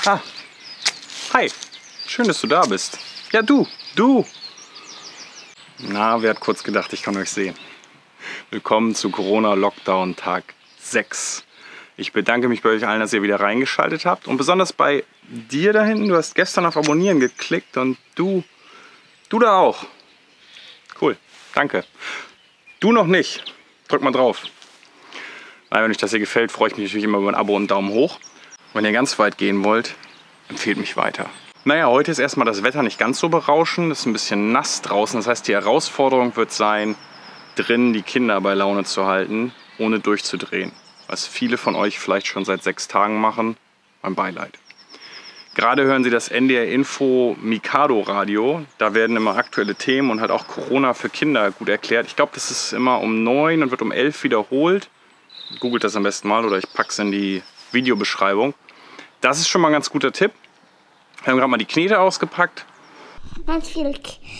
Ah, hi. Schön, dass du da bist. Ja, du. Na, wer hat kurz gedacht, ich kann euch sehen. Willkommen zu Corona-Lockdown Tag 6. Ich bedanke mich bei euch allen, dass ihr wieder reingeschaltet habt. Und besonders bei dir da hinten. Du hast gestern auf Abonnieren geklickt und du da auch. Cool, danke. Du noch nicht. Drück mal drauf. Weil wenn euch das hier gefällt, freue ich mich natürlich immer über ein Abo und einen Daumen hoch. Wenn ihr ganz weit gehen wollt, empfehlt mich weiter. Naja, heute ist erstmal das Wetter nicht ganz so berauschend. Es ist ein bisschen nass draußen. Das heißt, die Herausforderung wird sein, drin die Kinder bei Laune zu halten, ohne durchzudrehen. Was viele von euch vielleicht schon seit 6 Tagen machen. Mein Beileid. Gerade hören Sie das NDR Info Mikado Radio. Da werden immer aktuelle Themen und halt auch Corona für Kinder gut erklärt. Ich glaube, das ist immer um 9 und wird um 11 wiederholt. Googelt das am besten mal oder ich packe es in die Videobeschreibung. Das ist schon mal ein ganz guter Tipp. Wir haben gerade mal die Knete ausgepackt. Ganz viel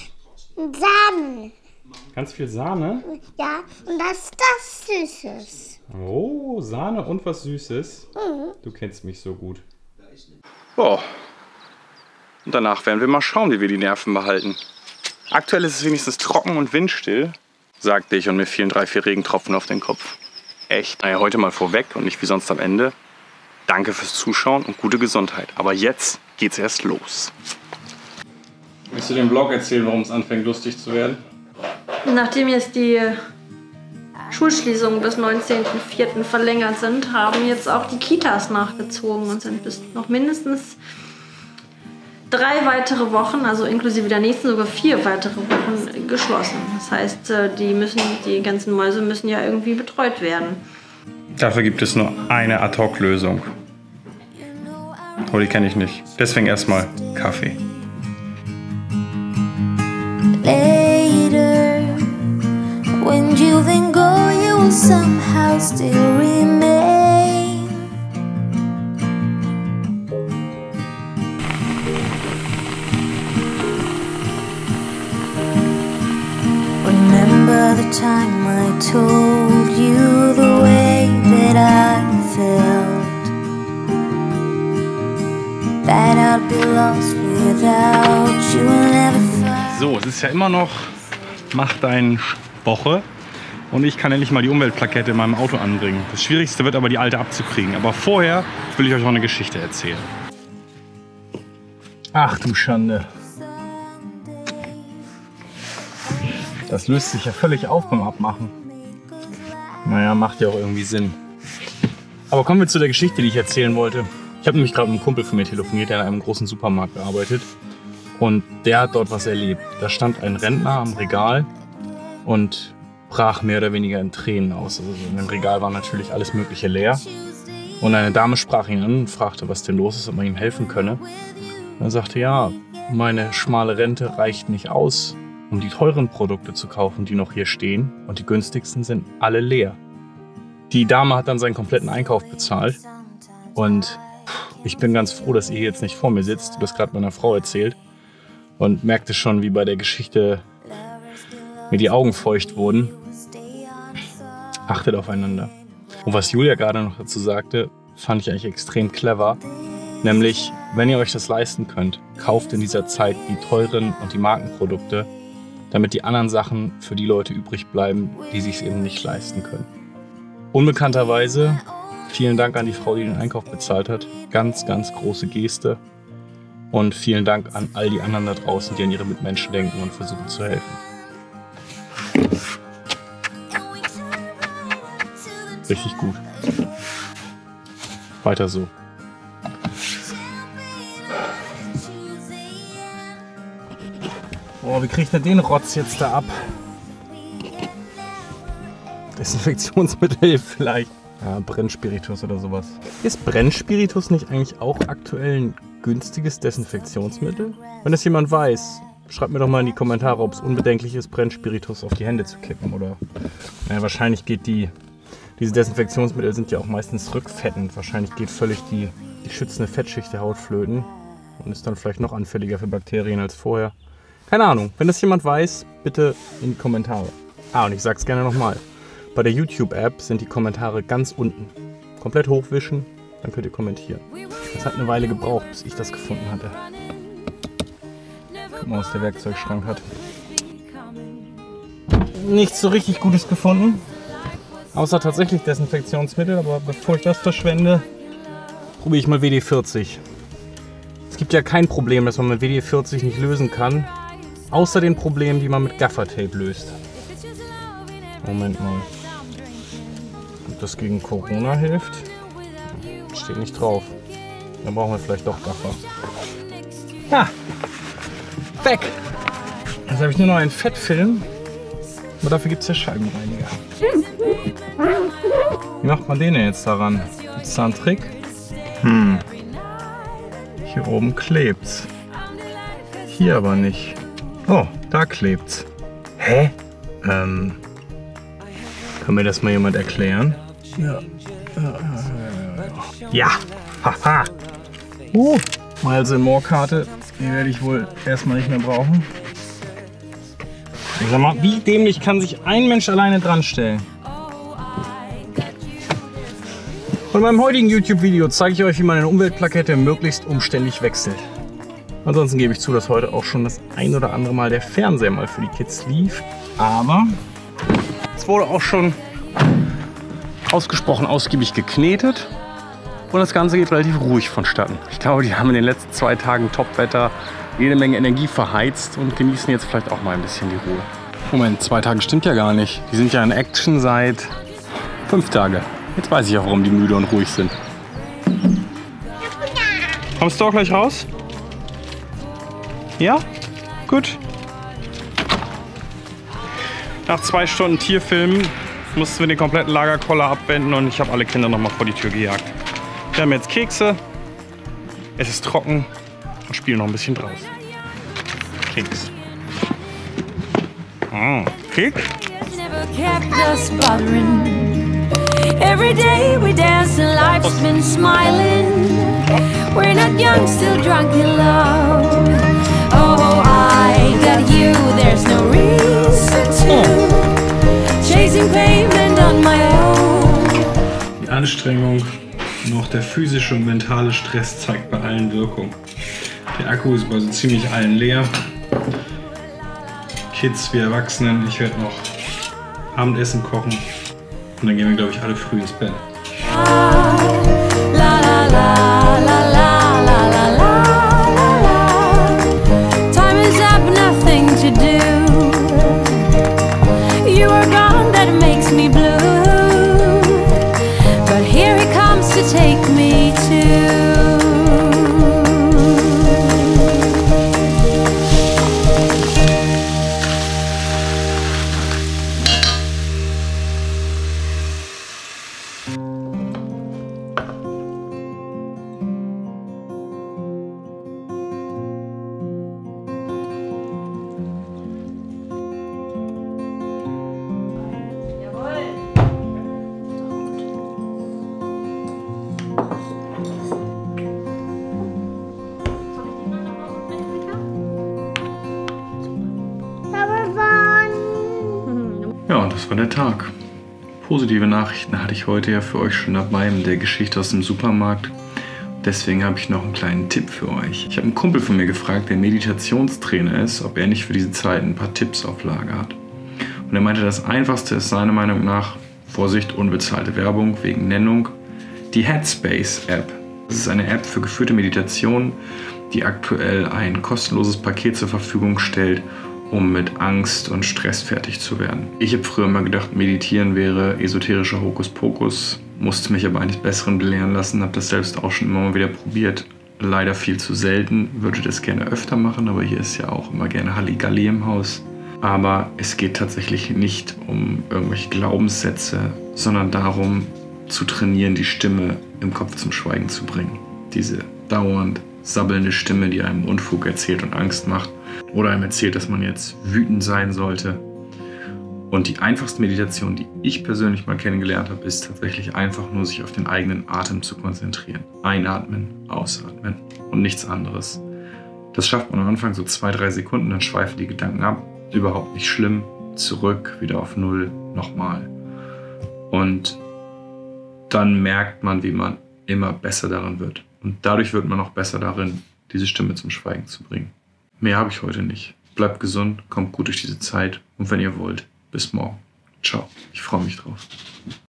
Sahne. Ganz viel Sahne? Ja, und das Süßes. Oh, Sahne und was Süßes. Du kennst mich so gut. Oh. Und danach werden wir mal schauen, wie wir die Nerven behalten. Aktuell ist es wenigstens trocken und windstill, sagte ich und mir fielen 3, 4 Regentropfen auf den Kopf. Echt. Naja, heute mal vorweg und nicht wie sonst am Ende. Danke fürs Zuschauen und gute Gesundheit. Aber jetzt geht's erst los. Willst du den Vlog erzählen, warum es anfängt lustig zu werden? Nachdem jetzt die Schulschließungen bis 19.04. verlängert sind, haben jetzt auch die Kitas nachgezogen und sind bis noch mindestens 3 weitere Wochen, also inklusive der nächsten sogar 4 weitere Wochen geschlossen. Das heißt, die ganzen Mäuse müssen ja irgendwie betreut werden. Dafür gibt es nur eine Ad-Hoc-Lösung. Oh, die kenne ich nicht. Deswegen erstmal Kaffee. Later, when you then go, you will somehow still remain. Remember the time I told you the way that I felt, that I'd be lost without you and never find. So, es ist ja immer noch Mach dein Woche und ich kann endlich mal die Umweltplakette in meinem Auto anbringen. Das Schwierigste wird aber die alte abzukriegen. Aber vorher will ich euch noch eine Geschichte erzählen. Ach du Schande. Das löst sich ja völlig auf beim Abmachen. Naja, macht ja auch irgendwie Sinn. Aber kommen wir zu der Geschichte, die ich erzählen wollte. Ich habe nämlich gerade mit einem Kumpel von mir telefoniert, der in einem großen Supermarkt gearbeitet. Und der hat dort was erlebt. Da stand ein Rentner am Regal und brach mehr oder weniger in Tränen aus. Also in dem Regal war natürlich alles Mögliche leer. Und eine Dame sprach ihn an und fragte, was denn los ist, ob man ihm helfen könne. Und er sagte, ja, meine schmale Rente reicht nicht aus, um die teuren Produkte zu kaufen, die noch hier stehen. Und die günstigsten sind alle leer. Die Dame hat dann seinen kompletten Einkauf bezahlt. Und ich bin ganz froh, dass ihr jetzt nicht vor mir sitzt. Du hast gerade meiner Frau erzählt. Und merkte schon, wie bei der Geschichte mir die Augen feucht wurden. Achtet aufeinander. Und was Julia gerade noch dazu sagte, fand ich eigentlich extrem clever. Nämlich, wenn ihr euch das leisten könnt, kauft in dieser Zeit die teuren und die Markenprodukte, damit die anderen Sachen für die Leute übrig bleiben, die sich es eben nicht leisten können. Unbekannterweise, vielen Dank an die Frau, die den Einkauf bezahlt hat. Ganz, ganz große Geste. Und vielen Dank an all die anderen da draußen, die an ihre Mitmenschen denken und versuchen zu helfen. Richtig gut. Weiter so. Oh, wie kriegt er den Rotz jetzt da ab? Desinfektionsmittel vielleicht. Ja, Brennspiritus oder sowas. Ist Brennspiritus nicht eigentlich auch aktuell ein günstiges Desinfektionsmittel? Wenn das jemand weiß, schreibt mir doch mal in die Kommentare, ob es unbedenklich ist, Brennspiritus auf die Hände zu kippen. Oder naja, wahrscheinlich geht diese Desinfektionsmittel sind ja auch meistens rückfettend. Wahrscheinlich geht völlig die schützende Fettschicht der Haut flöten und ist dann vielleicht noch anfälliger für Bakterien als vorher. Keine Ahnung. Wenn das jemand weiß, bitte in die Kommentare. Ah, und ich sag's gerne nochmal. Bei der YouTube-App sind die Kommentare ganz unten. Komplett hochwischen Dann könnt ihr kommentieren. Das hat eine Weile gebraucht, bis ich das gefunden hatte. Guck mal, was der Werkzeugschrank hat. Nichts so richtig Gutes gefunden. Außer tatsächlich Desinfektionsmittel. Aber bevor ich das verschwende, probiere ich mal WD-40. Es gibt ja kein Problem, das man mit WD-40 nicht lösen kann. Außer den Problemen, die man mit Gaffertape löst. Moment mal. Ob das gegen Corona hilft? Steht nicht drauf. Dann brauchen wir vielleicht doch Gaffer. Ja! Weg! Jetzt habe ich nur noch einen Fettfilm. Aber dafür gibt es ja Scheibenreiniger. Wie macht man den denn jetzt daran? Gibt es da einen Trick? Hier oben klebt's. Hier aber nicht. Oh, da klebt's. Hä? Kann mir das mal jemand erklären? Ja. Ja! Haha! Miles and More Karte. Die werde ich wohl erstmal nicht mehr brauchen. Sag mal, wie dämlich kann sich ein Mensch alleine dran stellen? Und beim heutigen YouTube-Video zeige ich euch, wie man eine Umweltplakette möglichst umständlich wechselt. Ansonsten gebe ich zu, dass heute auch schon das ein oder andere Mal der Fernseher mal für die Kids lief. Aber es wurde auch schon ausgesprochen ausgiebig geknetet. Und das Ganze geht relativ ruhig vonstatten. Ich glaube, die haben in den letzten 2 Tagen Topwetter jede Menge Energie verheizt und genießen jetzt vielleicht auch mal ein bisschen die Ruhe. Moment, 2 Tage stimmt ja gar nicht. Die sind ja in Action seit 5 Tagen. Jetzt weiß ich auch, warum die müde und ruhig sind. Kommst du auch gleich raus? Ja? Gut. Nach 2 Stunden Tierfilmen mussten wir den kompletten Lagerkoller abwenden und ich habe alle Kinder noch mal vor die Tür gejagt. Wir haben jetzt Kekse, es ist trocken und spielen noch ein bisschen draußen. Keks. Kek? Every day we dance and life's been smiling. We're not young, still drunk in love. Oh, I got you, there's no reason to chasing pavement on my own. Die Anstrengung und auch der physische und mentale Stress zeigt bei allen Wirkung. Der Akku ist bei so ziemlich allen leer. Kids wie Erwachsenen, ich werde noch Abendessen kochen. Und dann gehen wir, glaube ich, alle früh ins Bett. Ja, und das war der Tag. Positive Nachrichten hatte ich heute ja für euch schon dabei mit der Geschichte aus dem Supermarkt. Deswegen habe ich noch einen kleinen Tipp für euch. Ich habe einen Kumpel von mir gefragt, der Meditationstrainer ist, ob er nicht für diese Zeit ein paar Tipps auf Lager hat. Und er meinte, das Einfachste ist seiner Meinung nach, Vorsicht, unbezahlte Werbung wegen Nennung, die Headspace-App. Das ist eine App für geführte Meditation, die aktuell ein kostenloses Paket zur Verfügung stellt, um mit Angst und Stress fertig zu werden. Ich habe früher immer gedacht, Meditieren wäre esoterischer Hokuspokus, musste mich aber eines Besseren belehren lassen, habe das selbst auch schon immer mal wieder probiert. Leider viel zu selten, würde das gerne öfter machen, aber hier ist ja auch immer gerne Halligalli im Haus. Aber es geht tatsächlich nicht um irgendwelche Glaubenssätze, sondern darum, zu trainieren, die Stimme im Kopf zum Schweigen zu bringen. Diese dauernd sabbelnde Stimme, die einem Unfug erzählt und Angst macht. Oder einem erzählt, dass man jetzt wütend sein sollte. Und die einfachste Meditation, die ich persönlich mal kennengelernt habe, ist tatsächlich einfach nur, sich auf den eigenen Atem zu konzentrieren. Einatmen, ausatmen und nichts anderes. Das schafft man am Anfang so 2-3 Sekunden, dann schweifen die Gedanken ab. Überhaupt nicht schlimm. Zurück, wieder auf Null, nochmal. Und dann merkt man, wie man immer besser darin wird. Und dadurch wird man auch besser darin, diese Stimme zum Schweigen zu bringen. Mehr habe ich heute nicht. Bleibt gesund, kommt gut durch diese Zeit und wenn ihr wollt, bis morgen. Ciao, ich freue mich drauf.